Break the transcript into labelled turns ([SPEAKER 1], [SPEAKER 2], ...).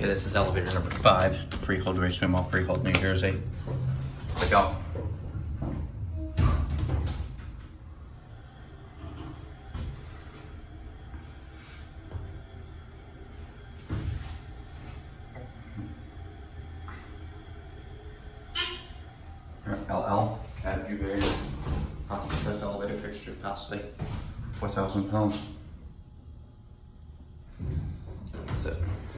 [SPEAKER 1] Okay, this is elevator number 5, Freehold Raceway Mall, Freehold, New Jersey. Click out. LL, add a few bears. Optimal says elevator fixture capacity, 4,000 pounds.